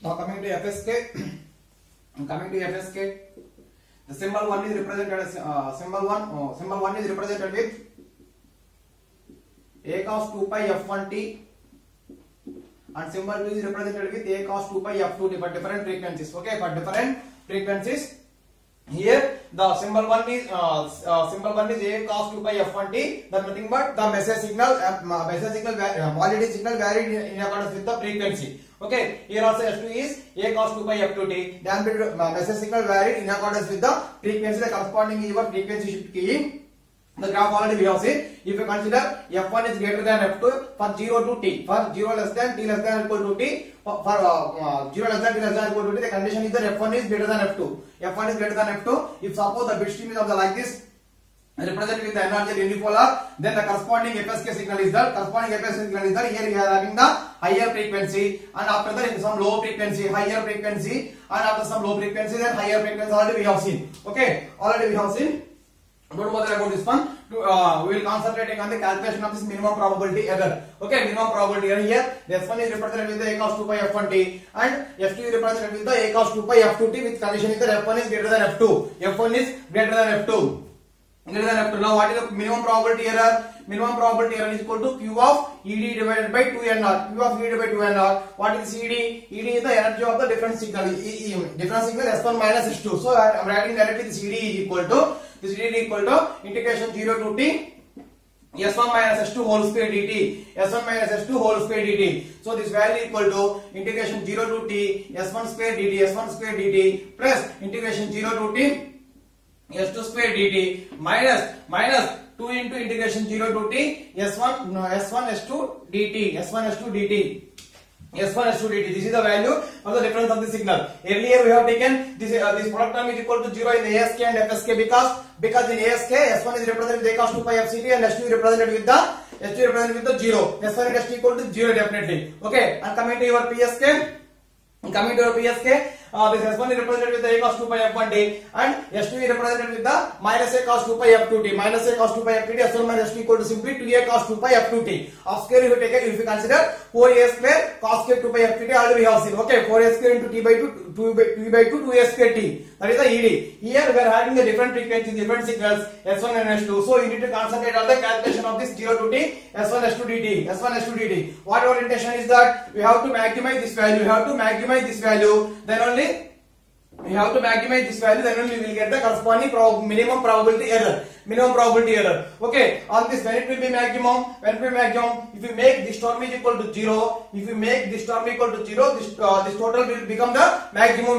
Now coming to FSK, the symbol 1 is represented as symbol 1 is represented with a cos 2 pi f1t, and symbol 2 is represented with a cos 2 pi f2t for different frequencies. Okay, for different frequencies. Here the symbol 1 is a cos 2 pi f1t. That nothing but the message signal modulity signal varied in accordance with the frequency. Okay, here also S2 is a cos 2 pi f2t. The message signal varied in accordance with the frequency. The corresponding is your frequency shift key. The graph already we have seen. If you consider f1 is greater than f2 for 0 to t, for 0 less than t less than or equal to t, for 0 less than t less than or equal to t, the condition is that f1 is greater than f2. F1 is greater than f2. If suppose the bit stream is of the like this, represented with the energy unipolar, then the corresponding FSK signal is there. Here we are having the higher frequency, and after that in some low frequency, higher frequency, and after some low frequency, then higher frequency already we have seen. Okay, already we have seen. Don't bother about this one. We will concentrating on the calculation of this minimum probability error. Okay, minimum probability error here. This one is represented with the a cos 2 pi f1t, and f2 is represented with the a cos 2 pi f2t with condition is that f1 is greater than f2. F1 is greater than f2. Now what is the minimum probability error? Minimum probability error is equal to Q of ED divided by 2NR. Q of ED divided by 2NR. What is ED? ED is the energy of the different signal. Different signal S1 minus S2. So I am writing directly this ED is equal to integration 0 to t S1 minus S2 whole square dt. S1 minus S2 whole square dt. So this value is equal to integration 0 to t S1 square dt plus integration 0 to t S2 square dt minus 2 into integration 0 to t S1 S2 dt. This is the value of the difference of the signal. Earlier we have taken this product term is equal to 0 in ASK and FSK because in ASK S1 is represented with a cos 2 pi FCT and S2 is represented with the 0. S1 and S2 equal to 0 definitely. Okay, and coming to your PSK. This S1 is represented with the a cos 2 pi f1t, and S2 is represented with the minus a cos 2 pi f2t. Minus a cos 2 pi f2t, S1 minus S2 equal to simply 2a cos 2 pi f2t. Of square if you consider 4a square cos square 2 pi f2t already we have seen. Okay, 4a square into t by 2, 2 by 2, 2a square t. That is the ED. Here we are having the different frequencies, different signals S1 and S2. So you need to concentrate on the calculation of this 0 to t S1 S2 dt. What our intention is that we have to maximize this value. Then only we will get the corresponding minimum probability error. Okay, on this when it will be maximum, if you make this term is equal to 0, this total will become the maximum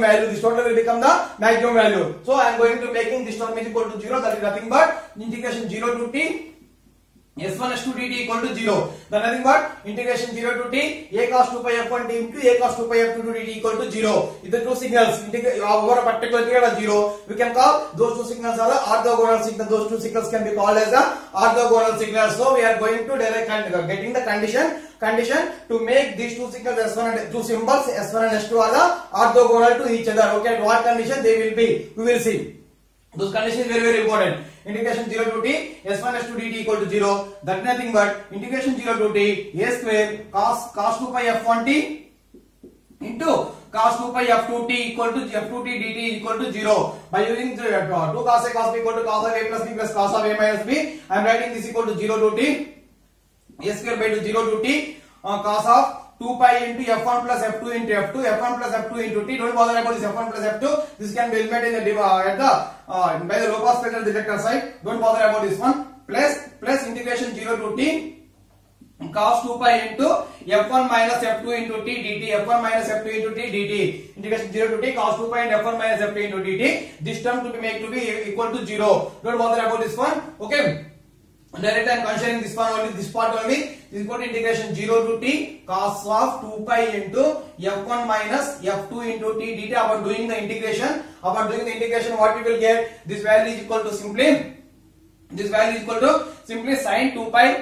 value. So I am going to making this term is equal to 0. That is nothing but integration 0 to t S1 S2 dt equal to 0. Then nothing but integration 0 to t a cos 2 pi f1t into a cos 2 pi f2 dt equal to 0. If the two signals over a particular period are 0, we can call those two signals are the orthogonal signals. Those two signals can be called as the orthogonal signals. So we are going to getting the condition to make these two signals S1 and two symbols S1 and S2 are the orthogonal to each other. Okay, at what condition they will be, we will see. Those conditions is very important. Integration 0 to t S1 S2 dt equal to 0. That is nothing but integration 0 to t a square cos 2 pi f1t into cos 2 pi f2t equal to f2t dt equal to 0. By using 2 cos a cos b equal to cos of a plus b plus cos of a minus b, I am writing this equal to 0 to t a square by 0 to t cos of 2 pi into f1 plus f2 into f2, f1 plus f2 into t. Don't bother about this f1 plus f2. This can be eliminated in the by the low pass filter detector side. Don't bother about this one. Plus integration 0 to t cos 2 pi into f1 minus f2 into t dt. F1 minus f2 into t dt. Integration 0 to t cos 2 pi into f1 minus f2 into dt. This term to be made to be equal to 0. Don't bother about this one. Okay. Directly I am considering this one only, this part only. This is equal to integration 0 to t cos of 2 pi into f1 minus f2 into t dt. About doing the integration, what we will get? This value is equal to simply sin 2 pi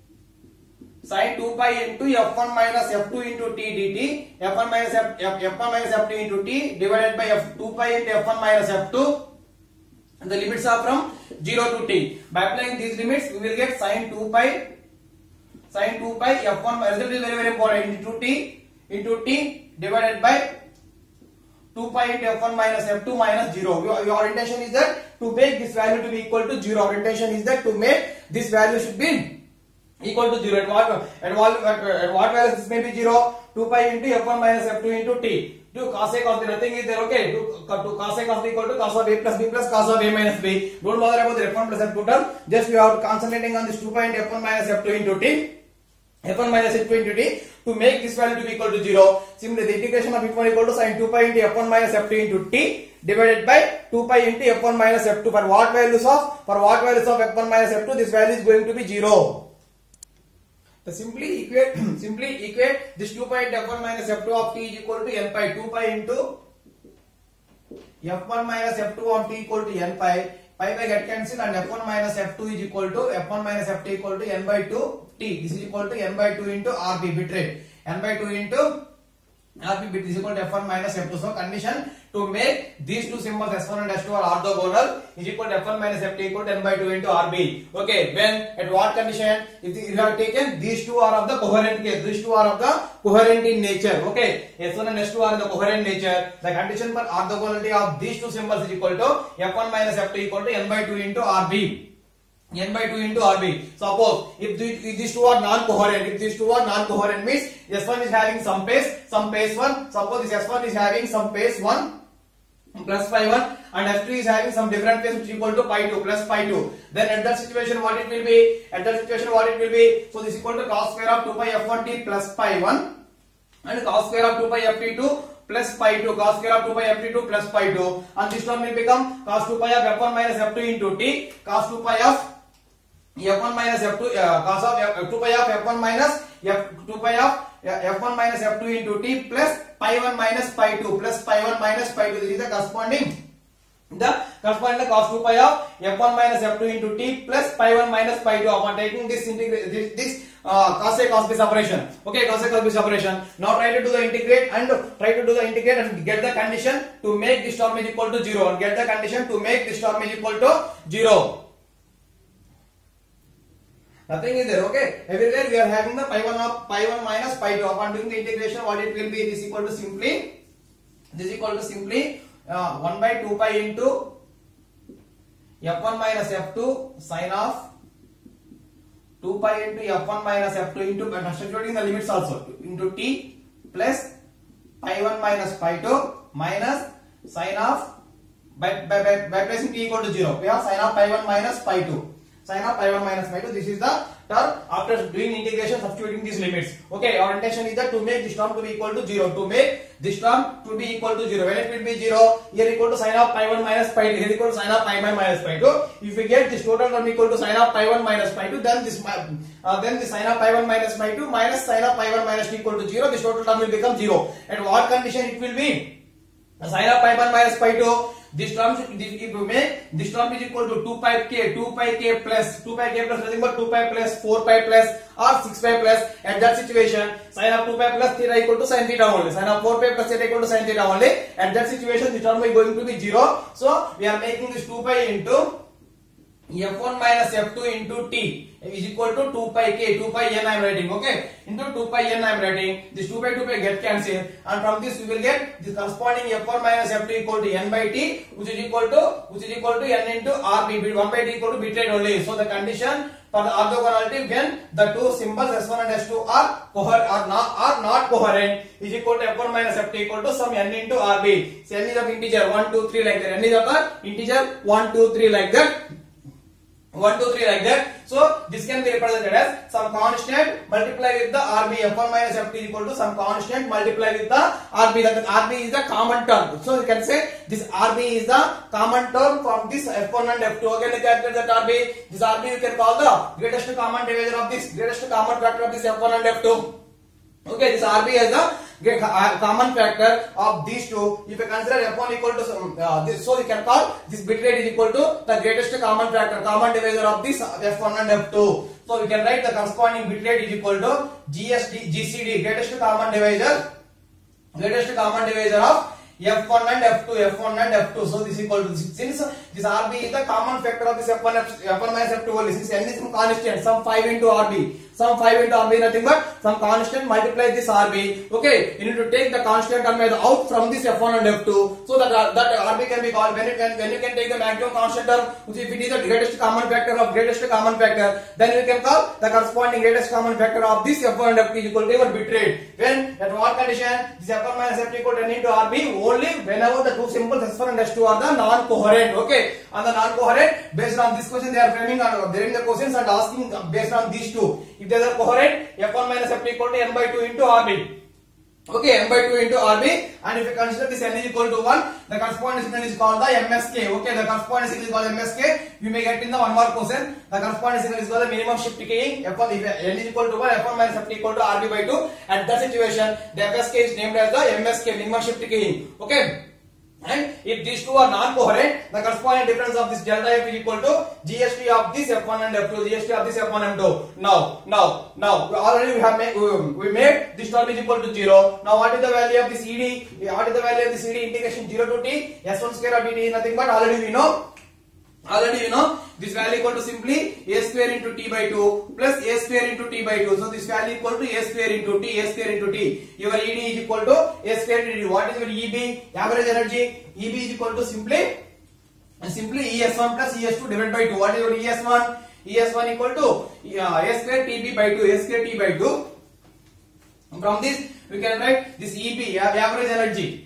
into f1 minus f2 into t dt. F1 minus f2 into t divided by 2 pi into f1 minus f2. The limits are from 0 to t. By applying these limits, we will get sin 2 pi f1. Result is very important. Into t divided by 2 pi into f1 minus f2 minus 0. Your intention is that to make this value to be equal to 0. Our intention is that to make this value should be equal to 0. At what value this may be 0? 2 pi into f1 minus f2 into t. To cos a cos b, nothing is there, okay? To cos a cos b equal to cos of a plus b plus cos of a minus b. Don't bother about the f1 plus f2 term. Just we are concentrating on this 2 pi into f1 minus f2 into t. f1 minus f2 into t. To make this value to be equal to 0, simply the integration of f1 equal to sin 2 pi into f1 minus f2 into t divided by 2 pi into f1 minus f2. For what values of f1 minus f2, this value is going to be 0. So simply equate this 2 pi into f1 minus f2 of t is equal to n pi. 2 pi into f1 minus f2 of t equal to n pi. Pi get cancelled and f1 minus f2 is equal to f1 minus f2 equal to n by 2 t. This is equal to n by 2 into rb bit rate. N by 2 into rb bit is equal to f1 minus f2. So condition to make these two symbols s1 and s2 are orthogonal is equal to f1 minus f2 equal to n by 2 into rb. Okay, when at what condition? If you have taken these two are of the coherent case, these two are of the coherent in nature. Okay, s1 and s2 are in the coherent nature. The condition for orthogonality of these two symbols is equal to f1 minus f2 equal to n by 2 into rb. N by 2 into RB. Suppose if these two are non-coherent, means S1 is having some pace 1. Suppose this S1 is having some pace 1 plus pi 1 and S2 is having some different pace which is equal to pi 2 plus pi 2. Then at that situation what it will be? So this is equal to cos square of 2 pi f1t plus pi 1 and cos square of 2 pi ft2 plus pi 2, cos square of 2 pi ft2 plus pi 2, and this term will become cos 2 pi of f1 minus f2 into t, cos 2 pi of f1 minus f2 cos of 2 pi of f1 minus f1 minus f2 into t plus pi 1 minus pi 2 plus pi 1 minus pi 2. This is the corresponding cos 2 pi of f1 minus f2 into t plus pi 1 minus pi 2 upon taking this cos a cos b separation. Okay, cos a cos b separation. Now try to do the integrate and get the condition to make this term is equal to 0 and get the condition to make this term is equal to 0. Nothing is there, okay? Everywhere we are having the pi 1 minus pi 2. Upon doing the integration, what it will be? This is equal to simply 1 by 2 pi into f1 minus f2 sine of 2 pi into f1 minus f2 into substituting the limits also into t plus pi 1 minus pi 2 minus sine of by placing t equal to 0. We have sine of pi 1 minus pi 2. Sine of pi 1 minus pi 2. This is the term after doing integration, substituting these limits. Okay, our intention is that to make this term to be equal to 0. To make this term to be equal to 0. When it will be 0, here equal to sine of pi 1 minus pi 2, here equal to sine of pi 1 minus pi 2. If we get this total term equal to sine of pi 1 minus pi 2, then this sine of pi 1 minus pi 2 minus sine of pi 1 minus 2 equal to 0. This total term will become 0. At what condition it will be? Sine of pi 1 minus pi 2. This term if you make this term is equal to 2 pi k plus nothing but 2 pi plus 4 pi plus or 6 pi plus. At that situation, sine of 2 pi plus theta equal to sin theta only. Sine of 4 pi plus theta equal to sin theta only. At that situation, this term is going to be 0. So we are making this 2 pi into f1 minus f2 into t is equal to 2 pi k, 2 pi n I am writing, okay, into 2 pi n I am writing. This 2 pi get cancelled and from this we will get the corresponding f1 minus f2 equal to n by t which is equal to n into rb, 1 by t equal to bit rate only. So the condition for the orthogonality when the two symbols s1 and s2 are not coherent is equal to f1 minus f2 equal to some n into rb. So n is of integer 1 2 3 like that, n is of the integer 1 2 3 like that. 1 2 3 like that. So this can be represented as some constant multiply with the RB. f1 minus f2 equal to some constant multiply with the RB. That RB is the common term. So you can say this RB is the common term from this f1 and f2. Again, calculate that RB. This RB you can call the greatest common divisor of this, greatest common factor of this f1 and f2. Okay, this RB is the common factor of these two. If you consider f1 equal to this, so you can call this bit rate is equal to the greatest common factor, common divisor of this f1 and f2. So we can write the corresponding bit rate is equal to GCD, greatest common divisor of F1 and F2, F1 and F2. So this is equal to, since this RB is the common factor of this F1 minus F2 only, since n is some constant, some 5 into RB, some 5 into RB nothing but some constant multiply this RB. Okay, you need to take the constant term out from this F1 and F2, so that RB can be called, when you can take the maximum constant term, which if it is the greatest common factor of greatest common factor, then you can call the corresponding greatest common factor of this F1 and F2 is equal to your bit rate. When at what condition this F1 minus F2 equal to n into RB, only whenever the two symbols S1 and S2 are the non-coherent. Okay, and the non-coherent, based on this question they are framing the questions and asking based on these two. If they are coherent, F1 minus F2 equal to n by 2 into RB. Okay, n by 2 into RB, and if you consider this n is equal to 1, the corresponding signal is called the MSK. Okay, the corresponding signal is called MSK. You may get in the one more question. The corresponding signal is called the minimum shift keying. F1, if n is equal to 1, F1 minus F2 equal to RB by 2. At that situation, the FSK is named as the MSK, minimum shift keying. Okay. And if these two are non-coherent, the corresponding difference of this delta F is equal to GST of this F1 and F2, GST of this F1 and F2. Now, already we made this term is equal to 0. Now, what is the value of this ED? What is the value of this ED? Integration 0 to t, S1 square of dt is nothing but already we know. This value equal to simply a square into t by 2 plus a square into t by 2. So this value equal to a square into t, a square into t. Your ED is equal to a square into t. What is your EB? Average energy. EB is equal to simply ES1 plus ES2 divided by 2. What is your ES1? ES1 equal to a square TB by 2, a square t by 2. From this we can write this EB, average energy.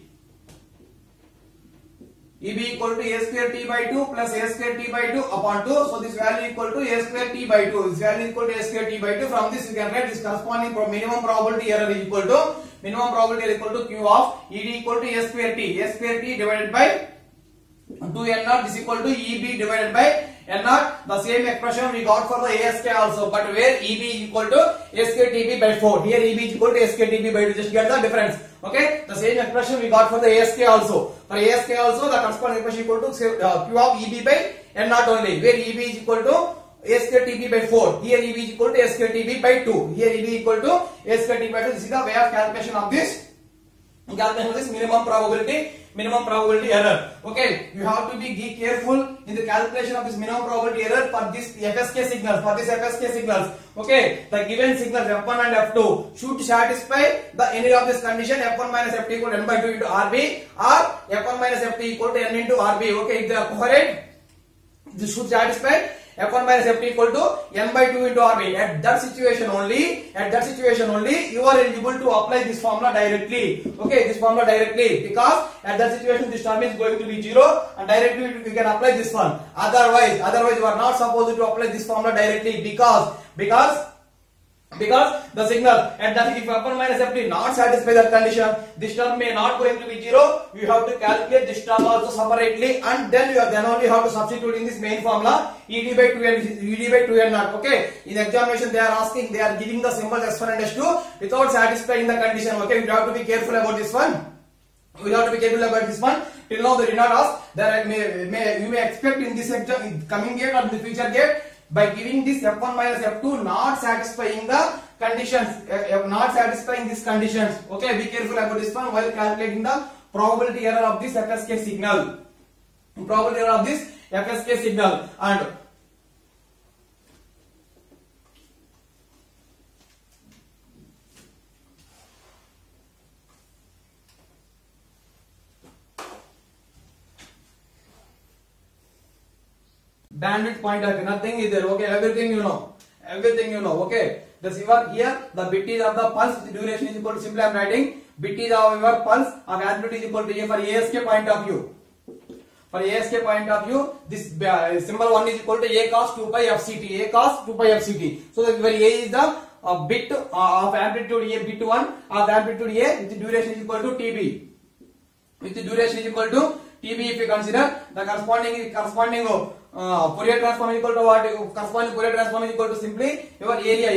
EB equal to a square t by 2 plus a square t by 2 upon 2. So this value equal to a square t by 2. This value equal to a square t by 2. From this you can write this corresponding minimum probability error is equal to Q of ED equal to a square t. A square t divided by 2 n naught is equal to EB divided by n naught. The same expression we got for the ASK also, but where EB is equal to a square TB by 4. Here EB is equal to a square TB by 2. Just get the difference. Okay, the same expression we got for the ASK also. For ASK also, the corresponding expression equal to Q of EB by n naught only, where EB is equal to a square TB by 4. Here EB is equal to a square TB by 2. Here EB equal to a square TB by 2. This is the way of calculation of this minimum probability error. Okay, you have to be careful in the calculation of this minimum probability error for this FSK signals. Okay, the given signals F1 and F2 should satisfy the any of this condition, F1 minus F2 equal to n by 2 into RB, or F1 minus F2 equal to n into RB. Okay, if they are coherent, this should satisfy F1 minus F2 equal to n by 2 into RB. At that situation only, you are eligible to apply this formula directly. Okay, this formula directly, because at that situation this term is going to be 0, and directly we can apply this one. Otherwise you are not supposed to apply this formula directly, because the signal at that, if F1 minus F2 not satisfy that condition, this term may not going to be 0. You have to calculate this term also separately, and then only have to substitute in this main formula ED by 2n naught. Okay, in examination they are giving the symbols S1 and S2 without satisfying the condition. Okay, we have to be careful about this one. Till now they did not ask. You may expect in this exam, coming gate or in the future gate, by giving this F1 minus F2 not satisfying the conditions, not satisfying these conditions. Okay, be careful about this one while calculating the probability error of this FSK signal. And bandwidth point of view, nothing is there. Okay, everything you know. Okay, this here the bit is of the pulse, the duration is equal to, simply I am writing bit is of your pulse of amplitude is equal to A for ASK point of view. For ASK point of view, this symbol 1 is equal to A cos 2 pi FCT. So that where A is the bit of amplitude A, bit 1 of amplitude A, with the duration is equal to TB. If you consider the corresponding Fourier transform is equal to what? Corresponding Fourier transform is equal to simply your area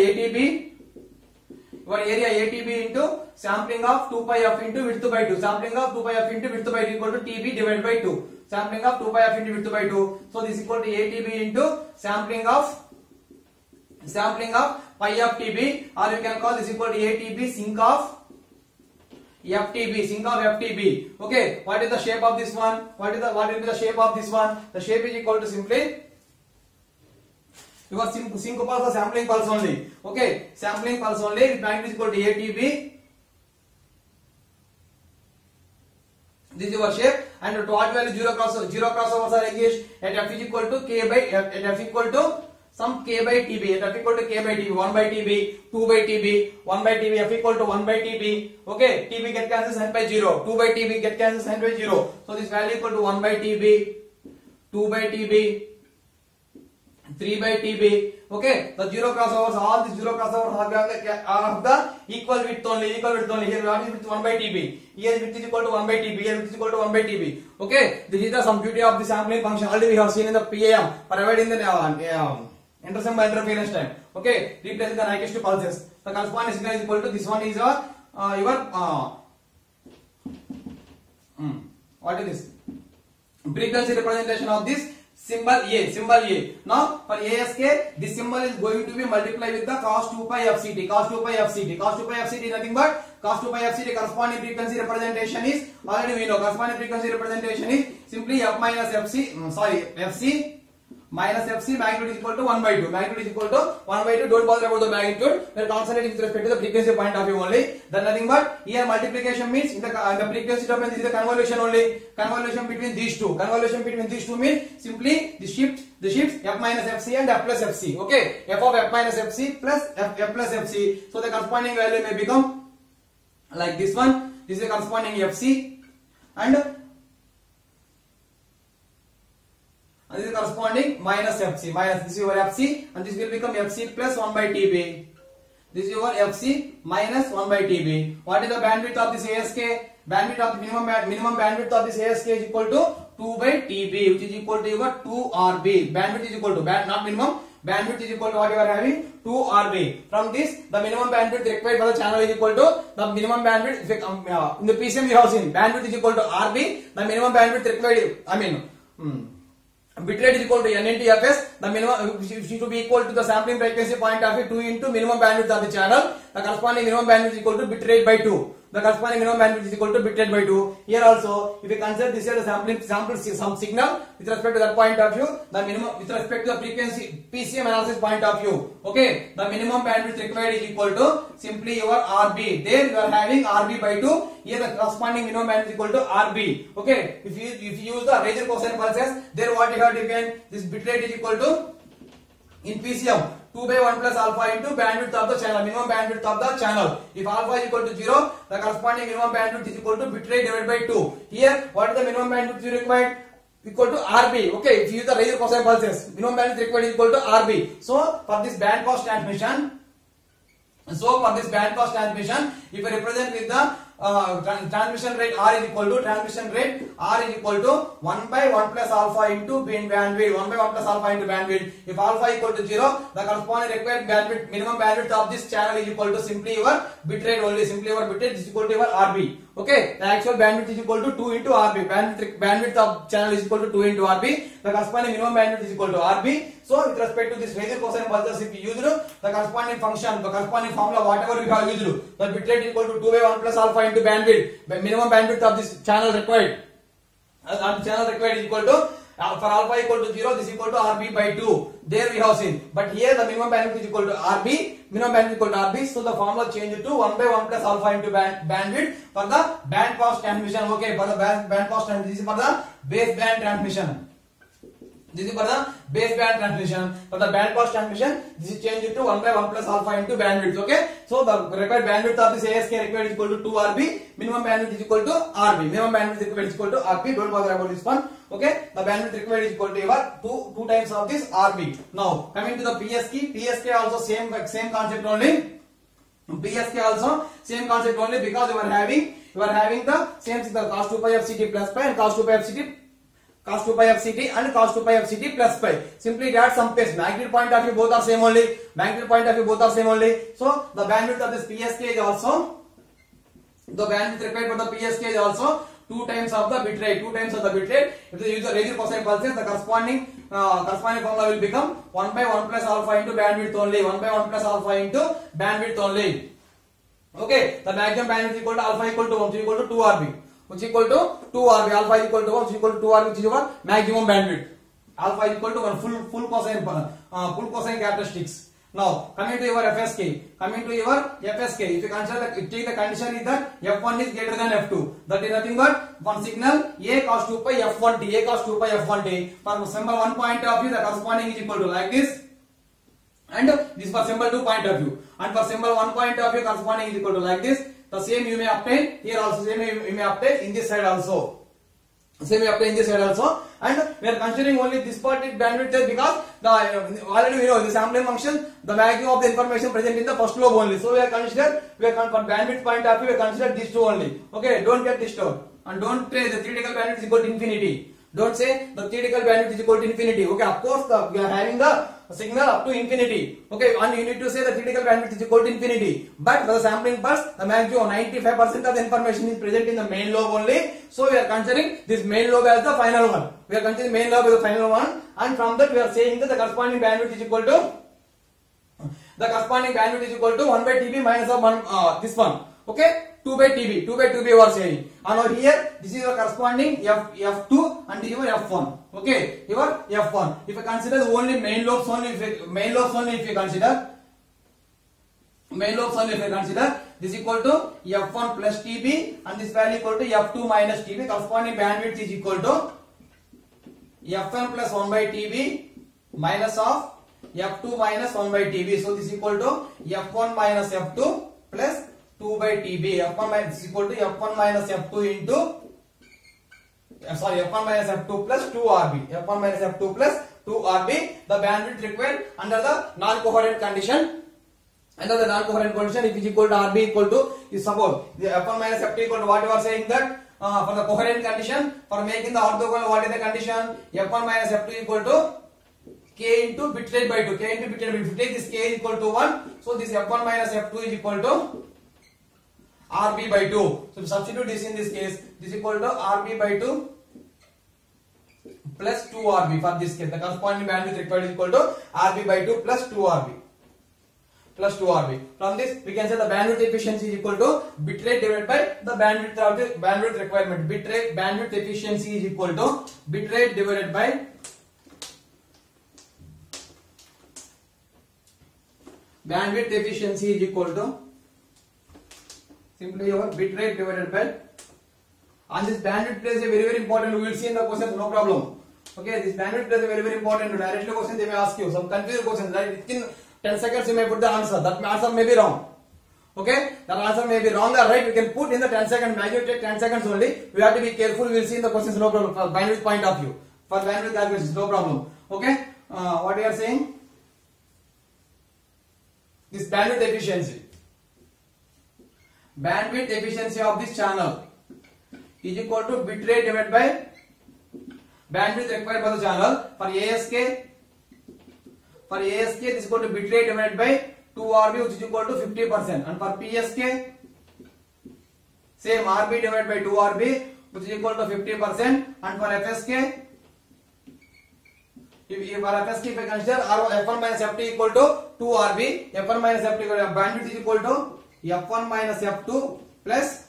ATB into sampling of 2 pi f into width by 2. Sampling of 2 pi f into width by 2 equal to TB divided by 2. Sampling of 2 pi f into width by 2. So this is equal to ATB into sampling of pi of TB, or you can call this equal to ATB sink of FTB, sync of FTB. Okay, what is the shape of this one? What will be the shape of this one? The shape is equal to simply your sync pulse or sampling pulse only. Okay, sampling pulse only. Its magnitude is equal to ATB. This is your shape, and to what value zero crossovers are engaged at f is equal to k by at f equal to some k by TB. At f equal to k by TB, 1 by TB, 2 by TB, 1 by TB, f equal to 1 by TB. Okay, TB get cancelled, sign by 0. 2 by TB get cancelled, sign by 0. So this value equal to 1 by TB, 2 by TB, 3 by TB. Okay, the zero crossovers, all the zero crossovers are of the equal width only. Here what is width 1 by TB. Here width is equal to 1 by TB. Here width is equal to 1 by TB. Okay, this is the sum duty of the sampling function. Already we have seen in the PAM provided in the intersymbol interference time. Okay, replace the Nyquist pulses. The corresponding signal is equal to this one is your what is this? Frequency representation of this symbol A. Now for ASK, this symbol is going to be multiplied with the cos 2 pi FCT. Cos 2 pi FCT is nothing but cos 2 pi FCT. Corresponding frequency representation is already we know. Corresponding frequency representation is simply F minus FC. FC minus FC. Magnitude is equal to 1 by 2. Magnitude is equal to 1 by 2. Don't bother about the magnitude. We are concentrating with respect to the frequency point of view only. Then nothing but here multiplication means in the frequency domain this is the convolution only. Convolution between these two. Convolution between these two means simply the shifts F minus FC and F plus FC. Okay, F of F minus FC plus F plus FC. So the corresponding value may become like this one. This is the corresponding FC and this is corresponding minus FC. This is your FC and this will become FC plus 1 by TB. This is your FC minus 1 by TB. What is the bandwidth of this ASK? Bandwidth of the minimum bandwidth of this ASK is equal to 2 by TB, which is equal to your 2 RB. Bandwidth is equal to not minimum. Bandwidth is equal to what you are having 2 RB. From this, the minimum bandwidth required for the channel is equal to the minimum bandwidth. In the PCM you have seen bandwidth is equal to RB. The minimum bandwidth required, bitrate is equal to N into Fs. The minimum to be equal to the sampling frequency point of view 2 into minimum bandwidth of the channel. The corresponding minimum bandwidth is equal to bitrate by 2. The corresponding minimum bandwidth is equal to bitrate by 2. Here also, if you consider this as a some signal with respect to that point of view, the minimum with respect to the frequency PCM analysis point of view. Okay, the minimum bandwidth required is equal to simply your RB. There you are having RB by 2. Here the corresponding minimum bandwidth is equal to RB. Okay, if you use the Rager cosine pulses, there what you have taken, this bitrate is equal to in PCM 2 by 1 plus alpha into bandwidth of the channel, minimum bandwidth of the channel. If alpha is equal to 0, the corresponding minimum bandwidth is equal to bitrate divided by 2. Here, what is the minimum bandwidth you required? Equal to RB. Okay, if you use the Rager cosine pulses, minimum bandwidth required is equal to RB. So, for this band pass transmission, if you represent with the transmission rate R is equal to 1 by 1 plus alpha into bandwidth. 1 by 1 plus alpha into bandwidth. If alpha equal to 0, the corresponding required bandwidth, minimum bandwidth of this channel is equal to simply your bitrate only. Simply your bitrate is equal to your RB. Okay, the actual bandwidth is equal to 2 into RB. Bandwidth of channel is equal to 2 into RB. The corresponding minimum bandwidth is equal to RB. So, with respect to this Rager cosine pulses, if you use the corresponding function, the corresponding formula, whatever we have used, the bitrate is equal to 2 by 1 plus alpha into bandwidth. Minimum bandwidth of this channel required. Is equal to for alpha equal to 0, this is equal to RB by 2. There we have seen. But here the minimum bandwidth is equal to RB. Minimum bandwidth is equal to RB. So the formula changed to 1 by 1 plus alpha into bandwidth for the band pass transmission. Okay, for the band pass transmission. This is for the baseband transmission. For the band pass transmission, this is changed to 1 by 1 plus alpha into bandwidth. Okay. So the required bandwidth of this ASK required is equal to 2 RB. Minimum bandwidth is equal to RB. Minimum bandwidth required is equal to RB. Don't bother about this one. Okay. The bandwidth required is equal to your 2 times of this RB. Now coming to the PSK. PSK also same concept only. PSK also same concept only because you are having the same thing, the cos 2 pi FCT plus pi and cos 2 pi FCT. Cos 2 pi FCT and cos 2 pi FCT plus pi. Simply add some pace. Magnitude point of view both are same only. So the bandwidth of this PSK is also, the bandwidth required for the PSK is also 2 times of the bitrate. If you use the Rager cosine pulses, the corresponding formula will become 1 by 1 plus alpha into bandwidth only. Okay, the maximum bandwidth is equal to alpha equal to 1, which is equal to 2 RB, which is equal to 2 RB. Alpha is equal to 1, which is equal to 2 RB, which is your maximum bandwidth. Alpha is equal to 1 full cosine characteristics. Now coming to your FSK, if you consider take the condition is that F1 is greater than F2, that is nothing but one signal A cos 2 pi F1t, A cos 2 pi F1t. For symbol 1 point of view, the corresponding is equal to like this, and this for symbol 2 point of view, and for symbol 1 point of view corresponding is equal to like this. The same you may obtain here also, same you may obtain in this side also. Same we apply in this side also, and we are considering only this part is bandwidth because the already we know the sampling function, the maximum of the information present in the first lobe only. So we are for bandwidth point of view we are considered these two only. Okay, don't get disturbed and don't say the theoretical bandwidth is equal to infinity. Don't say the theoretical bandwidth is equal to infinity. Okay, of course we are having the signal up to infinity. Okay, and you need to say the theoretical bandwidth is equal to infinity. But for the sampling burst, the maximum 95% of the information is present in the main lobe only. So we are considering this main lobe as the final one. We are considering main lobe as the final one, and from that we are saying that the corresponding bandwidth is equal to 1 by TB minus of this one. Okay, 2 by TB you are saying. And over here this is your corresponding F2 and your F1. Okay, your F1. If you consider only main lobes only, if you consider this is equal to F1 plus TB, and this value equal to F2 minus TB. Corresponding bandwidth is equal to Fn plus 1 by TB minus of F2 minus 1 by TB. So this is equal to F1 minus F2 plus 2 by TB. F1 minus is equal to F1 minus F2 into F1 minus F2 plus 2 RB. F1 minus F2 plus 2 RB. The bandwidth required under the non-coherent condition. Under the non-coherent condition, if it is equal to RB equal to, is suppose the F1 minus F2 equal to what you are saying that for the coherent condition, for making the orthogonal, what is the condition? F1 minus F2 equal to K into bit rate by 2. K into bit rate by 2. If you take this K is equal to 1, so this F1 minus F2 is equal to RB by 2. So substitute this in this case, this is equal to RB by 2 plus 2 RB for this case. The corresponding bandwidth required is equal to RB by 2 plus 2 RB. From this we can say the bandwidth efficiency is equal to bit rate divided by the bandwidth requirement. Bandwidth efficiency is equal to bit rate divided by bandwidth efficiency is equal to simply your bit rate divided by, and this bandwidth plays a very important, we will see in the questions, no problem. Okay, this bandwidth plays a very important, directly question they may ask you some confusing questions, right? Within 10 seconds you may put the answer, that answer may be wrong. Okay, that answer may be wrong or right, we can put in the 10 seconds, maximum take 10 seconds only. We have to be careful, we will see in the questions, no problem. For bandwidth point of view, for bandwidth calculations, no problem. Okay, what we are saying, this bandwidth efficiency of this channel is equal to bit rate divided by bandwidth required by the channel. For ASK this is equal to bit rate divided by 2 RB, which is equal to 50%, and for PSK same RB divided by 2 RB, which is equal to 50%, and for FSK, if I consider F1 minus F2 equal to 2 RB, F1 minus F2 equal to bandwidth is equal to F1 minus F2 plus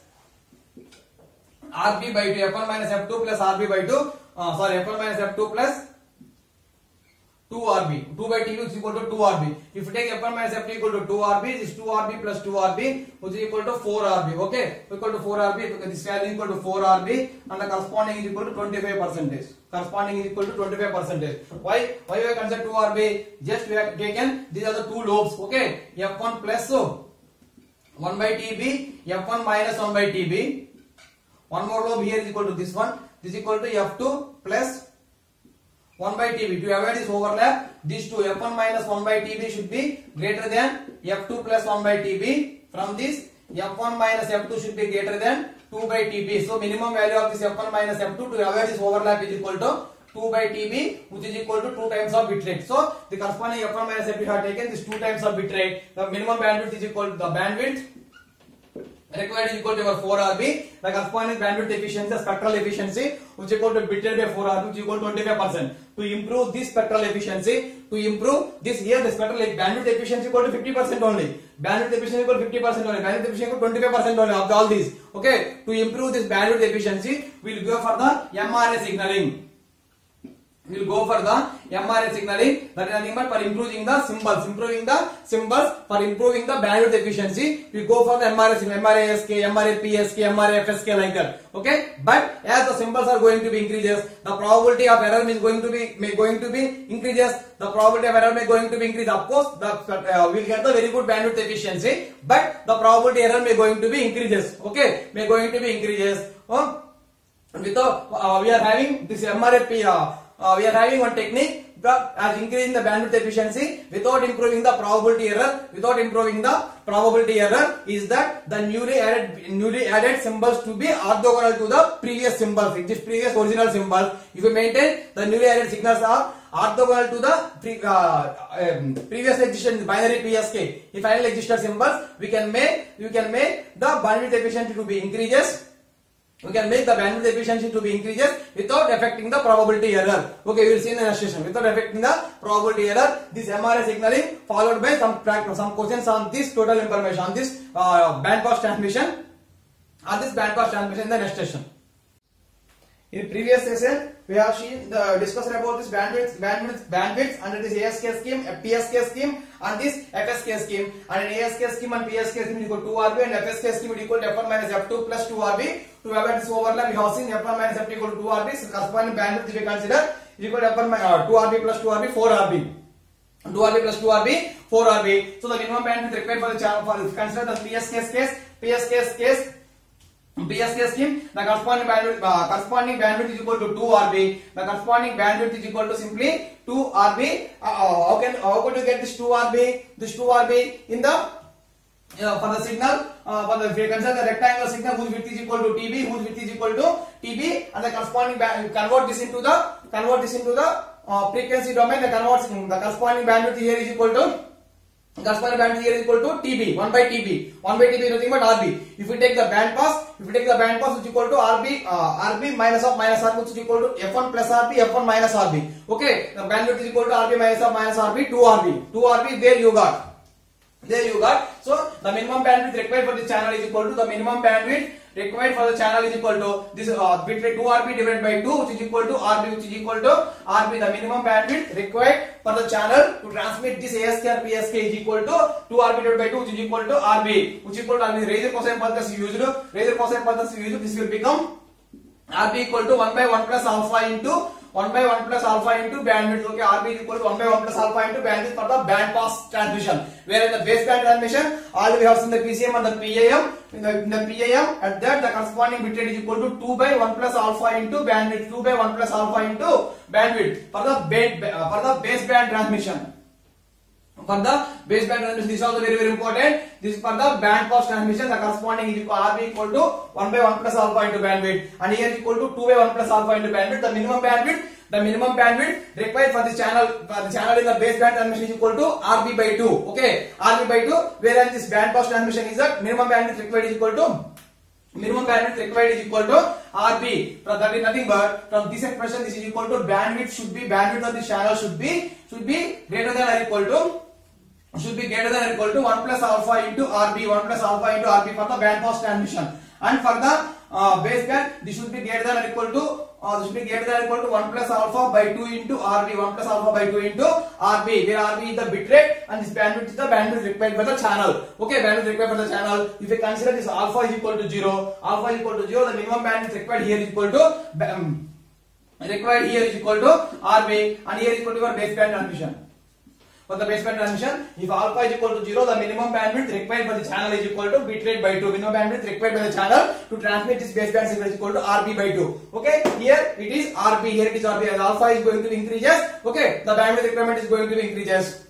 RB by 2. F1 minus F2 plus RB by 2. F1 minus F2 plus 2 RB. 2 by TB is equal to 2 RB. If you take F1 minus F2 equal to 2 RB, this is 2 RB plus 2 RB, which is equal to 4 RB. Okay, equal to 4 RB. This value is equal to 4 RB, and the corresponding is equal to 25%. Corresponding is equal to 25%. Why we have considered 2 RB? Just we have taken these are the two lobes. Okay, F1 plus 1 by TB, F1 minus 1 by TB. One more lobe here is equal to this one. This is equal to F2 plus 1 by TB. To avoid this overlap, these two F1 minus 1 by TB should be greater than F2 plus 1 by TB. From this, F1 minus F2 should be greater than 2 by TB. So minimum value of this F1 minus F2 to avoid this overlap is equal to 2 by TB, which is equal to 2 times of bit rate. So the corresponding F1 minus F2 have taken this 2 times of bit rate. The minimum bandwidth is equal to the bandwidth required is equal to your 4 RB. The corresponding bandwidth efficiency, spectral efficiency, which is equal to bit rate by 4 RB, which is equal to 25%. To improve this spectral efficiency, to improve this here, the spectral bandwidth efficiency equal to 50% only. Bandwidth efficiency equal to 50% only. Bandwidth efficiency equal to 25% only of all these. Okay. To improve this bandwidth efficiency, we will go for the MRA signaling. We will go for the MRA signaling. That is nothing but for improving the symbols, for improving the bandwidth efficiency. We go for the MRA signal, MRA SK, MRA PSK, MRA FSK like that. Okay. But as the symbols are going to be increases, the probability of error is going to be increases. The probability of error may going to be increase. Of course, we will get the very good bandwidth efficiency, but the probability error may going to be increases. Okay, may going to be increases. We are having this MRA. We are having one technique as increasing the bandwidth efficiency without improving the probability error. Is that the newly added symbols to be orthogonal to the previous symbols, this previous original symbol. If you maintain the newly added signals are orthogonal to the previous existing binary PSK, if final existed symbols, we can make the bandwidth efficiency to be increases. We can make the bandwidth efficiency to be increases without affecting the probability error. Okay, we will see in the next session. Without affecting the probability error, this MRA signaling followed by some questions on this total information, on this bandpass transmission, in the next session. In previous session, we have discussed about this bandwidth under this ASK scheme, PSK scheme, and this FSK scheme. And in ASK scheme and PSK scheme is equal to 2 RB, and FSK scheme is equal to F1 minus F2 plus 2 RB. To avoid this overlap, we have seen F1 minus F2 equal to 2 RB. So corresponding bandwidth if we consider is equal to F1 2 RB plus 2 RB 4 RB. 2 RB plus 2 RB 4 RB. So the minimum bandwidth required for the channel for consider the PSK scheme, the corresponding bandwidth is equal to 2 RB. The corresponding bandwidth is equal to simply 2 RB. How could you get this 2 RB? This 2 RB in the for the signal, if you consider the rectangular signal whose width is equal to TB, and the corresponding convert this into the frequency domain. The corresponding bandwidth here is equal to TB, 1 by TB. 1 by TB is nothing but RB. If we take the band pass, which is equal to RB minus RB, which is equal to F1 plus RB, F1 minus RB. Okay, the bandwidth is equal to RB minus RB, 2 RB. 2 RB, there you got. So the minimum bandwidth required for the channel is equal to this bit rate 2 RB divided by 2, which is equal to RB. The minimum bandwidth required for the channel to transmit this ASK or PSK is equal to 2 RB divided by 2, which is equal to RB. Razor cosine paths used. This will become RB equal to 1 by 1 plus alpha into bandwidth. Okay, RB is equal to 1 by 1 plus alpha into bandwidth for the band pass transmission. Where in the baseband transmission, all we have seen the PCM and the PAM. In the PAM, at that the corresponding bit rate is equal to 2 by 1 plus alpha into bandwidth. 2 by 1 plus alpha into bandwidth for the baseband transmission. This is also very important. This is for the band pass transmission. The corresponding is equal RB equal to 1 by 1 plus alpha into bandwidth, and here is equal to 2 by 1 plus alpha into bandwidth. The minimum bandwidth required for the channel in the baseband transmission is equal to RB by 2. Okay, RB by 2. Whereas this band pass transmission is that minimum bandwidth required is equal to RB. So that is nothing but from this expression, this is equal to bandwidth of the channel should be greater than or equal to 1 plus alpha into RB, 1 plus alpha into RB for the band pass transmission. And for the baseband, this should be greater than or equal to 1 plus alpha by 2 into RB, 1 plus alpha by 2 into RB, where RB is the bit rate and this bandwidth is the bandwidth required for the channel. Okay, bandwidth required for the channel. If you consider this alpha is equal to 0, the minimum bandwidth required here is equal to RB, and here is equal to your baseband transmission. For the baseband transmission, if alpha is equal to 0, the minimum bandwidth required for the channel is equal to bit rate by 2. Minimum bandwidth required by the channel to transmit this baseband signal is equal to RB by 2. Okay, here it is RB, here it is RB. As alpha is going to be increases, okay, the bandwidth requirement is going to be increases.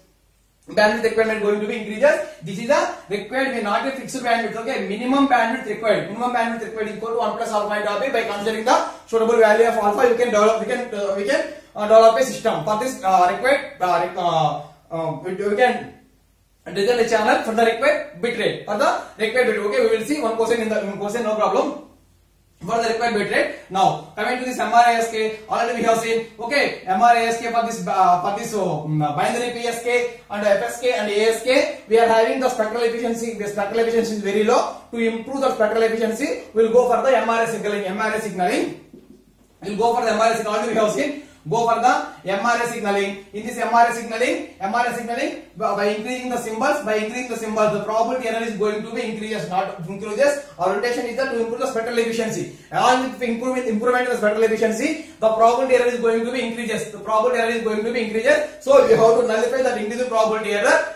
This is a required, not a fixed bandwidth. Okay, minimum bandwidth required is equal to 1 plus alpha into RB. By considering the suitable value of alpha, we can develop a system for this required. We can design the channel for the required bit rate. For the required bit rate. Okay, we will see one question in the question, no problem. For the required bit rate. Now coming to this MRASK, already we have seen. Okay, MRASK for this binary PSK and FSK and ASK, we are having the spectral efficiency. The spectral efficiency is very low. To improve the spectral efficiency, we will go for the MRA signaling. We will go for the MRA signaling. Already we have seen. Go for the MRA signaling. In this MRA signaling, by increasing the symbols, the probability error is going to be increases, not increases. Our rotation is that to improve the spectral efficiency. Along with improvement in the spectral efficiency, the probability error is going to be increases. So we have to nullify that increased probability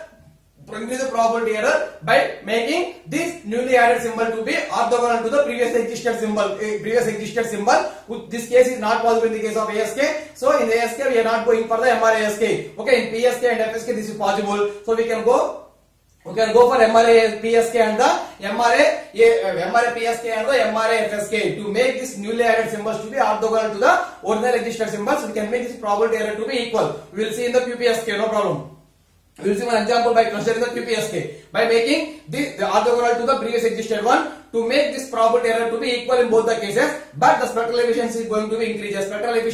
error by making this newly added symbol to be orthogonal to the previous existed symbol. This case is not possible in the case of ASK. So in the ASK we are not going for the MRASK. Okay, in PSK and FSK this is possible. So we can go for MRA PSK and the MRA PSK and the MRA FSK to make this newly added symbols to be orthogonal to the original existed symbols. We can make this probability error to be equal. We will see in the QPSK, no problem. We will see one example by considering the QPSK. By making the orthogonal to the previous existed one, to make this probability error to be equal in both the cases, but the spectral efficiency is going to be increases.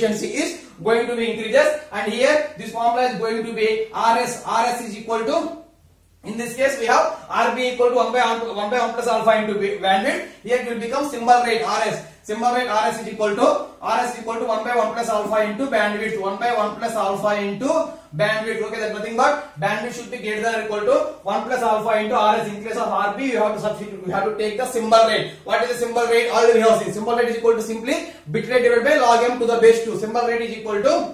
And here this formula is going to be RS is equal to, in this case we have RB equal to 1 by 1 plus alpha into bandwidth. Here it will become symbol rate RS. Symbol rate RS is equal to 1 by 1 plus alpha into bandwidth. 1 by 1 plus alpha into bandwidth. Okay, that's nothing but bandwidth should be greater than or equal to 1 plus alpha into RS. In case of RB, you have to substitute. We have to take the symbol rate. What is the symbol rate? Already we have seen. Symbol rate is equal to simply bit rate divided by log m to the base 2. Symbol rate is equal to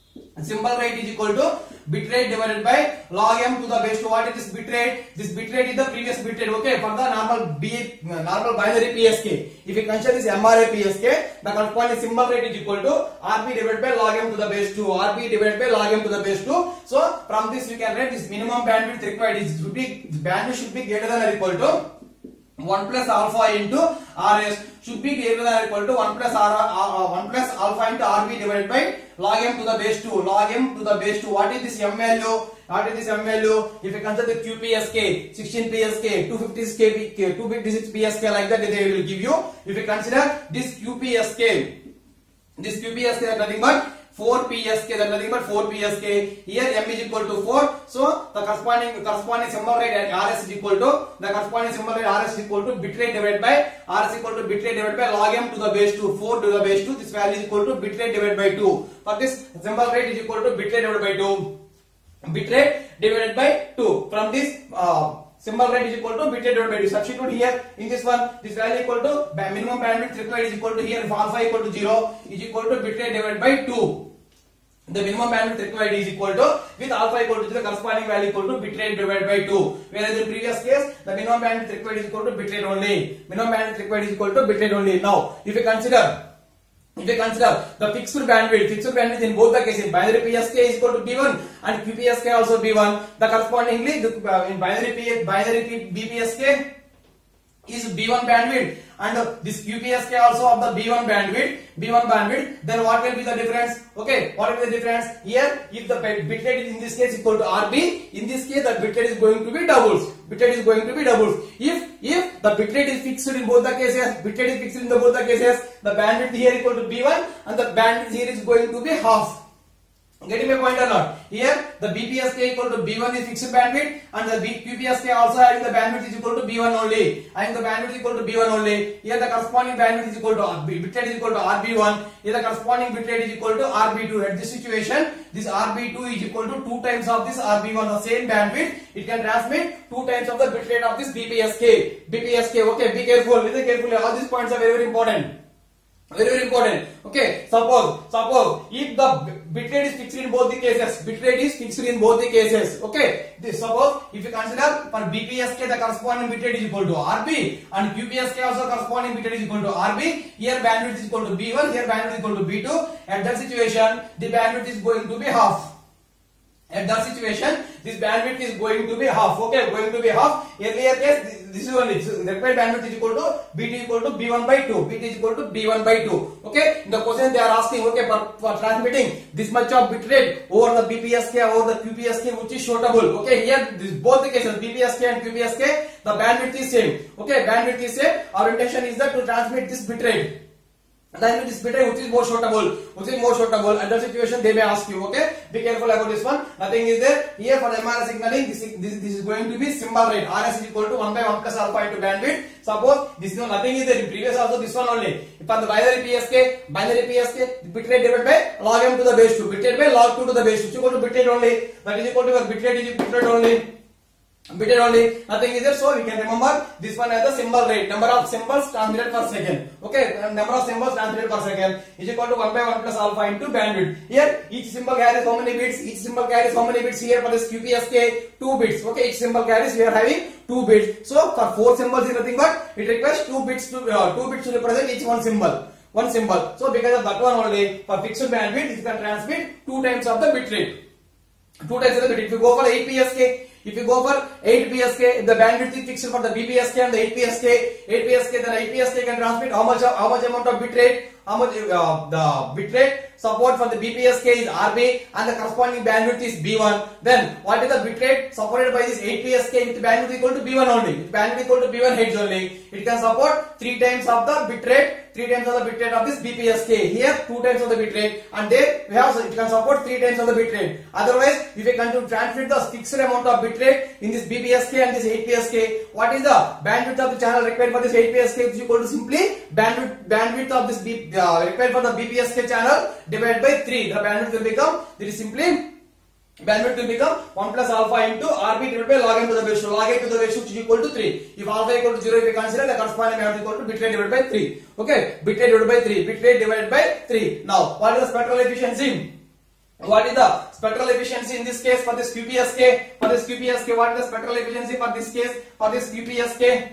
bit rate divided by log m to the base 2. What is this bit rate? This bit rate is the previous bit rate. Okay, for the normal binary PSK. If you consider this MRA PSK, the corresponding symbol rate is equal to RB divided by log m to the base 2. RB divided by log m to the base 2. So from this you can write this minimum bandwidth required is bandwidth should be greater than or equal to 1 plus alpha into RS should be greater than or equal to 1 plus alpha into RB divided by log m to the base 2. Log m to the base 2. What is this m value? If you consider the QPSK, 16 PSK, 256 PSK, like that they will give you. If you consider this QPSK is nothing but 4 PSK, that is nothing but 4 PSK. Here m is equal to 4. So the corresponding symbol rate at RS is equal to bit rate divided by log m to the base 2. 4 to the base 2. This value is equal to bit rate divided by 2. For this symbol rate is equal to bit rate divided by 2. Bit rate divided by 2. From this symbol rate is equal to bit rate divided by 2. Substitute here in this one. This value equal to minimum bandwidth required is equal to, here if alpha equal to 0 is equal to bit rate divided by 2. The minimum bandwidth required is equal to, with alpha equal to the corresponding value equal to bit rate divided by 2. Whereas in previous case the minimum bandwidth required is equal to bit rate only. Now if you consider the fixed bandwidth in both the cases, binary PSK is equal to B1 and QPSK also B1. The correspondingly in binary BPSK is B1 bandwidth and this QPSK also of the B1 bandwidth, then what will be the difference? Okay, what will be the difference? Here if the bit rate is in this case equal to RB, in this case the bit rate is going to be doubles. If the bit rate is fixed in both the cases, the bandwidth here equal to B1 and the bandwidth here is going to be half. Getting my point or not? Here the BPSK equal to B1 is fixed bandwidth and the QPSK also having the bandwidth is equal to B1 only. And the bandwidth is equal to B1 only. Here the corresponding bandwidth is equal to bit rate is equal to RB1. Here the corresponding bit rate is equal to RB2. At this situation, this RB2 is equal to 2 times of this RB1. The same bandwidth, it can transmit 2 times of the bit rate of this BPSK. Okay, be careful. Listen carefully. All these points are very important. Okay, suppose if the bit rate is fixed in both the cases, okay, suppose if you consider for BPSK the corresponding bit rate is equal to RB and QPSK also corresponding bit rate is equal to RB, here bandwidth is equal to B1, here bandwidth is equal to B2. At that situation the bandwidth is going to be half. At that situation, this bandwidth is going to be half. Okay, going to be half. Earlier case, this is only required bandwidth is equal to BT equal to B1 by 2. BT is equal to B1 by 2. Okay, in the question they are asking, okay, for transmitting this much of bit rate over the BPSK over the QPSK, which is suitable. Okay, here this both the cases BPSK and QPSK, the bandwidth is same. Okay, bandwidth is same. Our intention is that to transmit this bit rate. Then this bit rate which is more suitable, at that situation they may ask you. Okay, be careful about this one. Nothing is there here for the MRS signaling. This is going to be symbol rate. RS is equal to 1 by 1 plus alpha into bandwidth. Suppose this is nothing is there in previous also this one only. For the binary PSK, the bit rate divided by log m to the base 2, bit rate by log 2 to the base 2, which is equal to bit rate only. That is equal to your bit rate is bit rate only. Bit only, nothing is there, so we can remember this one as the symbol rate, number of symbols transmitted per second. Okay, number of symbols transmitted per second is equal to 1 by 1 plus alpha into bandwidth. Here each symbol carries how many bits? Each symbol carries how many bits? Here for this QPSK 2 bits. Okay, each symbol carries, we are having 2 bits. So for 4 symbols is nothing but it requires 2 bits to represent each one symbol. So because of that one only, for fixed bandwidth it can transmit 2 times of the bit rate. 2 times of the bit rate. If you go for 8 PSK, if you go for 8 PSK, if the bandwidth is fixed for the BPSK and the 8 PSK, then 8 PSK can transmit how much amount of bit rate? How much the bit rate support for the BPSK is RB and the corresponding bandwidth is B1. Then what is the bit rate supported by this 8 PSK with bandwidth equal to B1 only? With bandwidth equal to B1 Hz only. It can support 3 times of the bit rate. 3 times of the bit rate of this BPSK. Here 2 times of the bit rate, and there we have, so it can support 3 times of the bit rate. Otherwise, if we continue to transmit the fixed amount of bit rate in this BPSK and this 8 PSK, what is the bandwidth of the channel required for this 8 PSK? Which is equal to simply bandwidth of this required for the BPSK channel divided by 3. The bandwidth will become, this is simply bandwidth will become 1 plus alpha into RB divided by log m to the base 2. Log m to the base 2 which is equal to 3. If alpha equal to 0, if we consider the corresponding bandwidth equal to bit rate divided by 3. Okay, bit rate divided by 3. Bit rate divided by 3. Now, what is the spectral efficiency? What is the spectral efficiency in this case for this QPSK? For this QPSK, what is the spectral efficiency for this case? For this QPSK?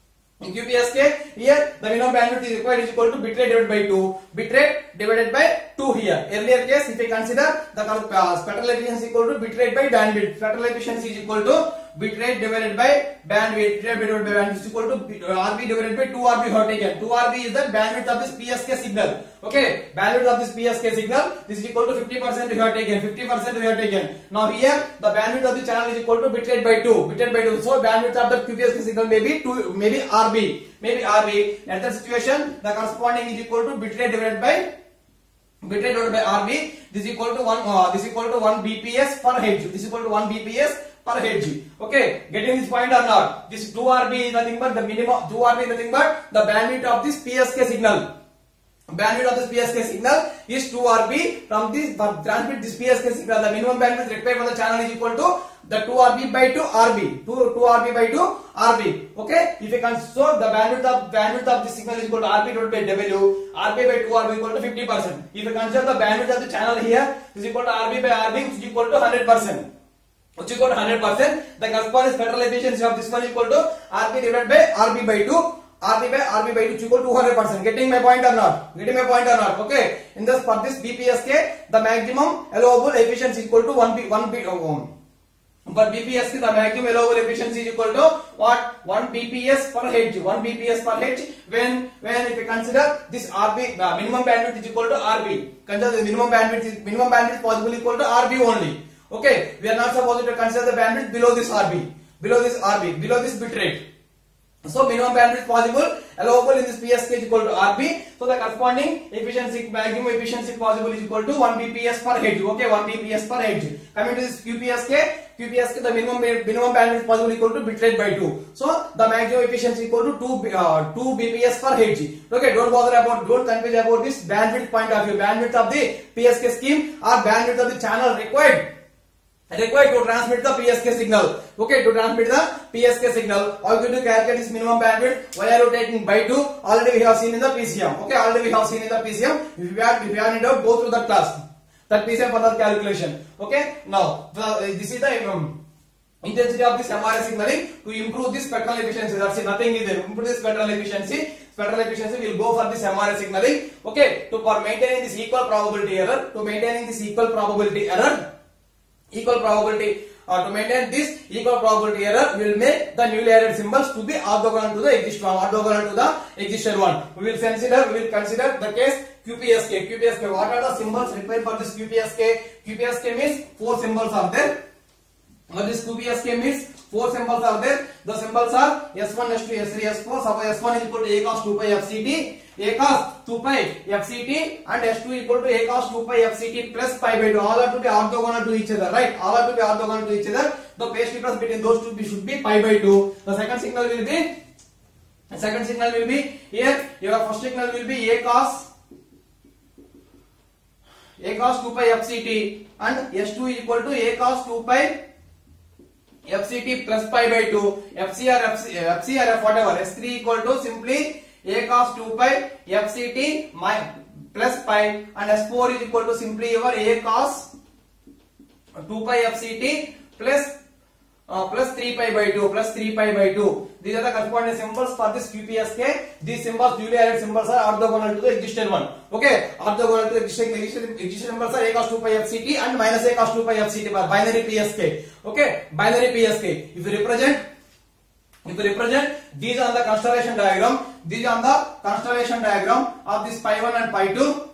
In QPSK, here the minimum bandwidth is required is equal to bit rate divided by 2. Bit rate divided by 2 here. Earlier case, if we consider the spectral efficiency equal to bit rate by bandwidth. Spectral efficiency is equal to bit rate divided by bandwidth. Bit rate divided by bandwidth is equal to RB divided by 2RB we have taken. 2RB is the bandwidth of this PSK signal. Okay, bandwidth of this PSK signal. This is equal to 50% we have taken. 50% we have taken. Now here the bandwidth of the channel is equal to bit rate by 2. Bit rate by 2. So bandwidth of the QPSK signal may be 2, maybe RB. Maybe RB. At that situation, the corresponding is equal to bit rate divided by RB. This is equal to 1. This is equal to 1 BPS per Hz. This is equal to 1 BPS per Hz. Okay, getting this point or not? This 2RB is nothing but the minimum. 2RB is nothing but the bandwidth of this PSK signal. Bandwidth of this PSK signal is 2RB. From this, for transmit this PSK signal, the minimum bandwidth required for the channel is equal to the 2RB by 2 RB. 2RB by 2 RB. Okay, if you can, so the bandwidth of this signal is equal to RB divided by W. RB by 2 RB equal to 50%. If you consider the bandwidth of the channel here is equal to RB by RB, which is equal to 100%. Which is equal to 100%. The corresponding spectral efficiency of this one is equal to RB divided by RB by 2. RB by 2 is equal to 200%. Getting my point or not? Okay. In this, for this BPSK, the maximum allowable efficiency is equal to 1 bit. For BPSK, the maximum allowable efficiency is equal to what? 1 BPS per Hz. 1 BPS per Hz. When if you consider this RB, minimum bandwidth is equal to RB. Consider the minimum bandwidth possible equal to RB only. Okay. We are not supposed to consider the bandwidth below this RB. Below this bit rate. So minimum bandwidth possible, allowable in this PSK is equal to RB. So the corresponding efficiency, maximum efficiency possible is equal to 1 BPS per Hz. Okay, 1 BPS per Hz. Coming to this QPSK, the minimum bandwidth possible equal to bit rate by 2. So the maximum efficiency equal to 2 BPS per Hz. Okay, don't confuse about this bandwidth point of view. Bandwidth of the PSK scheme or bandwidth of the channel required to transmit the PSK signal. Okay, to transmit the PSK signal, how are you going to calculate this minimum bandwidth? Why are you taking by 2? Already we have seen in the PCM. Okay, already we have seen in the PCM. If you have any doubt, go through that class, that PCM for that calculation. Okay, now this is the intensity of this MRS signaling to improve this spectral efficiency. That's it, nothing is there. Improve this spectral efficiency. Spectral efficiency will go for this MRS signaling. Okay, for maintaining this equal probability error, equal probability. To maintain this equal probability error, we will make the newly added symbols to be orthogonal to the existing one, orthogonal to the existing one. We will consider the case QPSK. QPSK. What are the symbols required for this QPSK? QPSK means 4 symbols are there. What this QPSK means 4 symbols are there. The symbols are S1, S2, S3, S4. Suppose S1 is equal to A cos 2 pi FCT, A cos 2 pi FCT, and S2 equal to A cos 2 pi FCT plus pi by 2. All are to be orthogonal to each other, right? All are to be orthogonal to each other. The phase difference between those two should be pi by 2. The second signal will be here. Your first signal will be A cos 2 pi FCT, and S2 equal to A cos 2 pi FCT plus pi by 2, FC or F whatever, S3 equal to simply A cos 2 pi FCT plus pi, and S4 is equal to simply your A cos 2 pi FCT plus 3 pi by 2. These are the corresponding symbols for this QPSK. These symbols, newly added symbols, are orthogonal to the existing one. Okay, orthogonal to the existing symbols are A cos 2 pi FCT and minus A cos 2 pi FCT for binary PSK. Okay, binary PSK. If you represent these on the constellation diagram, of this pi 1 and pi 2.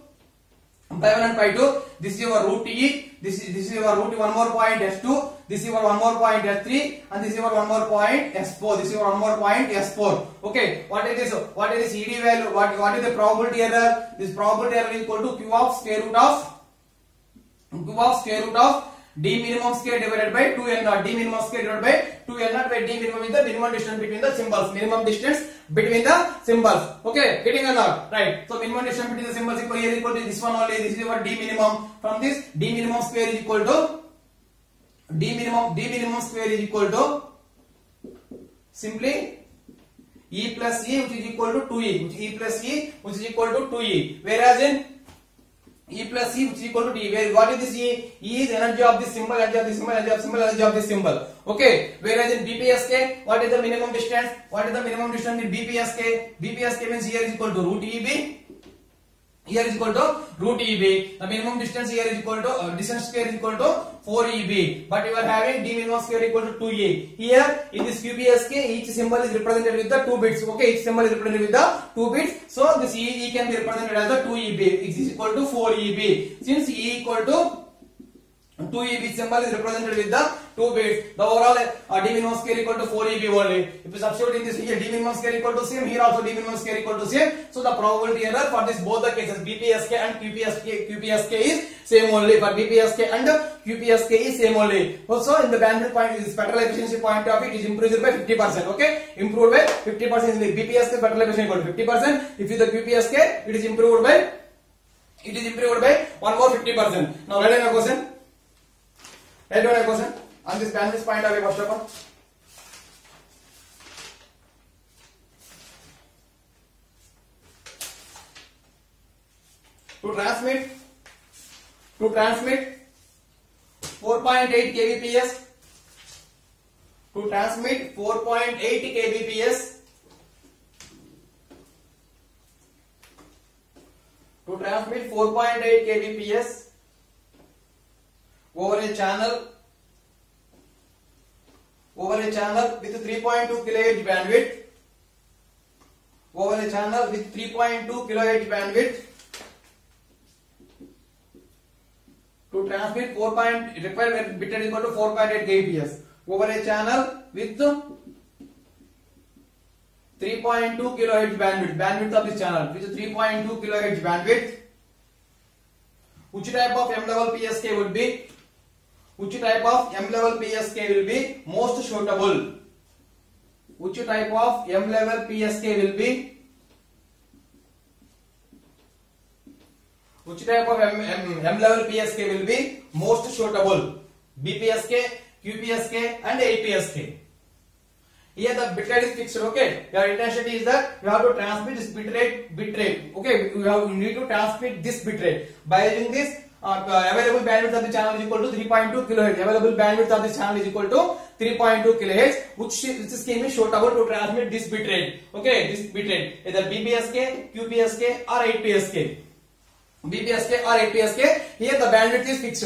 This is your root E, this is your root one more point S2, this is your one more point S3, and this is your one more point S4. Okay, what is this? What is this ED value? What is the probability error? This probability error is equal to Q of square root of D minimum square divided by 2n naught. D minimum square divided by 2n naught, where D minimum is the minimum distance between the symbols. Okay, getting or not? Right. So minimum distance between the symbols is equal to this one only. This is your D minimum. From this, D minimum square is equal to simply E plus E, which is equal to 2E. Whereas in E plus E, which is equal to D, where what is this E? E is energy of this symbol, energy of this symbol. Okay. Whereas in BPSK, what is the minimum distance? In BPSK? BPSK means here is equal to root EB. The minimum distance here is equal to distance square is equal to 4EB. But you are having D minimum square equal to 2E. Here in this QPSK, each symbol is represented with the 2 bits. Okay, each symbol is represented with the 2 bits. So this E can be represented as the 2EB. It is equal to 4EB. Since E equal to 2EB, symbol is represented with the 2 bits. The overall D minimum square equal to 4EB only. If you substitute in this here, D minimum square equal to same, here also D minimum square equal to same. So the probability error for this both the cases, BPSK and QPSK is same only. For BPSK and QPSK is same only. Also in the bandwidth point, is spectral efficiency point of it is improved by 50%. Okay, improved by 50%. In the BPSK spectral efficiency equal to 50%. If is the QPSK, it is improved by one more 50%. Now write down a question. On this bandwidth point of view, first of all. To transmit 4.8 kbps, to transmit 4.8 kbps over a channel with 3.2 kHz bandwidth, to transmit required bit rate equal to 4.8 kbps over a channel with 3.2 kHz bandwidth of this channel with 3.2 kHz bandwidth. Which type of M level PSK would be? Which type of M level PSK will be most suitable? Which type of M level PSK will be? Which type of M level PSK will be most suitable? BPSK, QPSK, and APSK. Here the bit rate is fixed. Okay, your intensity is that you have to transmit this bit rate. Okay, you need to transmit this bit rate by using this. Available bandwidth of the channel is equal to 3.2 kHz. Available bandwidth of this channel is equal to 3.2 kHz, which scheme is suitable to transmit this bit rate. Okay, this bit rate either BPSK, QPSK, or 8PSK. BPSK or 8PSK. Here the bandwidth is fixed.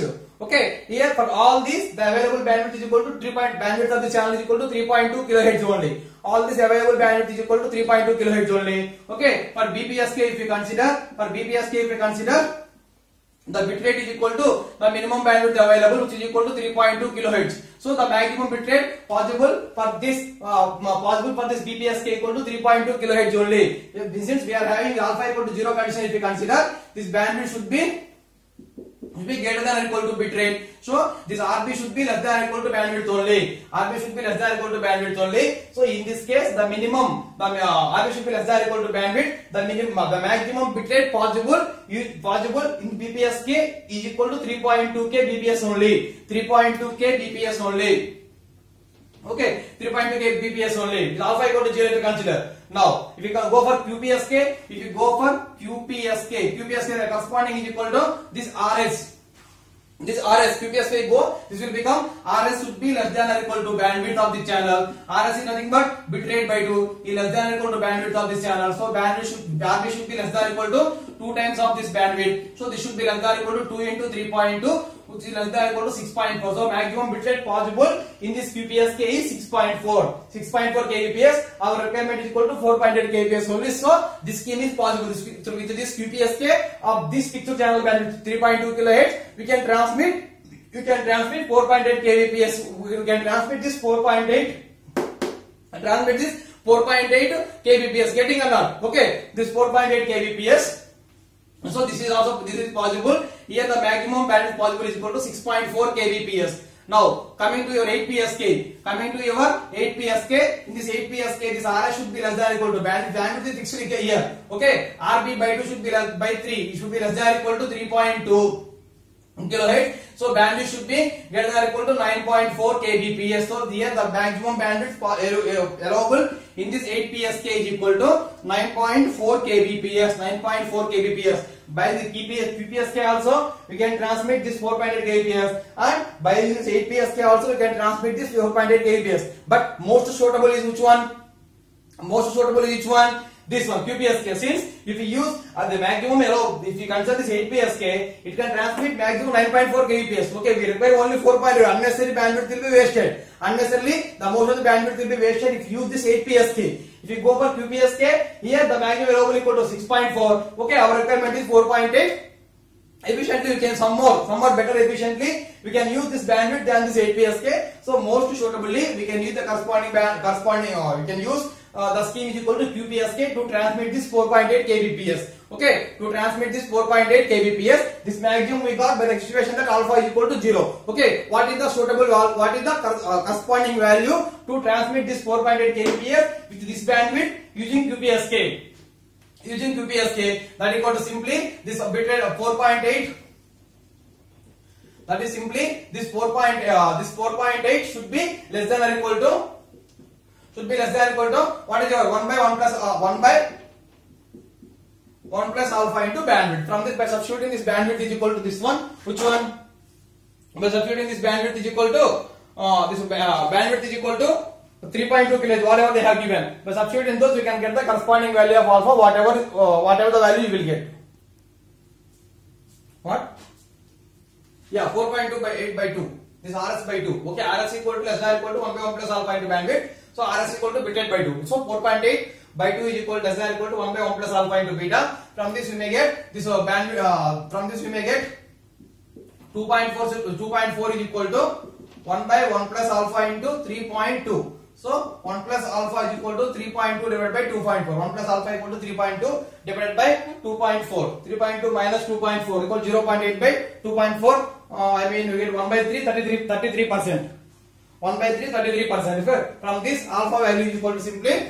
Okay, here for all these the available bandwidth is equal to bandwidth of the channel is equal to 3.2 kilohertz only. All this available bandwidth is equal to 3.2 kilohertz only. Okay, for BPSK if you consider the bit rate is equal to the minimum bandwidth available, which is equal to 3.2 kilohertz. So the maximum bit rate possible for this BPSK equal to 3.2 kilohertz only. Since we are having alpha equal to 0 condition, if you consider this bandwidth should be greater than or equal to bit rate. So this RB should be less than or equal to bandwidth only. RB should be less than or equal to bandwidth only. So in this case, the minimum, RB should be less than or equal to bandwidth. The maximum bit rate possible in BPSK is equal to 3.2k BPS only. 3.2k BPS only. Okay, 3.2k BPS only. Alpha equal to 0 if you consider. Now, if you go for QPSK, QPSK the corresponding is equal to this RS. This RS, QPSK go, this will become RS should be less than or equal to bandwidth of the channel. RS is nothing but bit rate by 2 is less than or equal to bandwidth of this channel. So RB should be less than or equal to 2 times of this bandwidth. So this should be less than or equal to 2 into 3.2, which is less than or equal to 6.4. So maximum bit rate possible in this QPSK is 6.4 kbps. Our requirement is equal to 4.8 kbps only. So this scheme is possible. With this QPSK of this picture channel bandwidth 3.2 kilohertz, we can transmit 4.8 kbps. We can transmit this 4.8 kbps. Getting or not? Okay, this 4.8 kbps. So this is possible. Here the maximum bandwidth possible is equal to 6.4 kbps. Now coming to your 8PSK. In this 8PSK, this RS should be less than or equal to bandwidth is fixed here. Okay, RB by 2 should be less by 3. It should be less than or equal to 3.2 kilohertz. So bandwidth should be greater than or equal to 9.4 kbps. So here the maximum bandwidth allowable in this 8PSK is equal to 9.4 kbps. By the QPSK also we can transmit this 4.8 kbps, and by this 8PSK also we can transmit this 4.8 kbps. But most suitable is which one? This one, QPSK. Since if you use the maximum if you consider this 8PSK, it can transmit maximum 9.4 kbps. Okay, we require only 4.8. Unnecessary bandwidth will be wasted. Unnecessarily, the most of the bandwidth will be wasted if you use this 8PSK. If you go for QPSK, here the maximum allowable equal to 6.4. Okay, our requirement is 4.8. Efficiently, we can some more better efficiently we can use this bandwidth than this 8PSK. So most suitably we can use the we can use the scheme is equal to QPSK to transmit this 4.8 kbps. Okay, to transmit this 4.8 kbps, this maximum we got by the situation that alpha is equal to 0. Okay, what is the corresponding value to transmit this 4.8 kbps with this bandwidth using QPSK? That equal to simply this bit rate of 4.8. That is simply this 4.8 should be less than or equal to what is your 1 by 1 plus alpha into bandwidth. From this, by substituting this bandwidth is equal to this one. Which one? By substituting this bandwidth is equal to bandwidth is equal to 3.2 kilohertz, whatever they have given. By substituting those, we can get the corresponding value of alpha, whatever the value you will get. What? Yeah, 4.2 by 8 by 2. This RS by 2. Okay, RS equal to less than or equal to 1 by 1 plus alpha into bandwidth. So RS equal to bit rate by 2. So 4.8 by 2 is equal to less than or equal to 1 by 1 plus alpha into beta. From this we may get this bandwidth. From this we may get 2.4. 2.4 is equal to 1 by 1 plus alpha into 3.2. So 1 plus alpha is equal to 3.2 divided by 2.4. 1 plus alpha equal to 3.2 divided by 2.4. 3.2 minus 2.4 equal to 0.8 by 2.4. I mean we get 1 by 3, 33%. 1 by 3, 33%. From this alpha value is equal to simply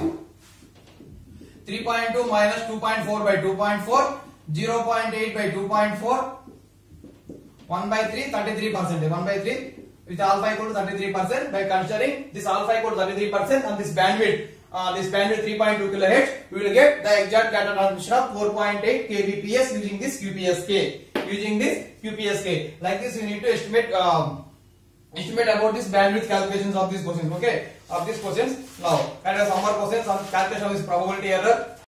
3.2 minus 2.4 by 2.4, 0.8 by 2.4, 1 by 3, 33%. 1 by 3 with alpha equal to 33%. By considering this alpha equal to 33% and this bandwidth 3.2 kilohertz, we will get the exact data transmission of 4.8 kbps using this QPSK. Like this, we need to estimate about this bandwidth calculations of these questions. Okay, of these questions. Now, and some more questions on calculation of this probability error.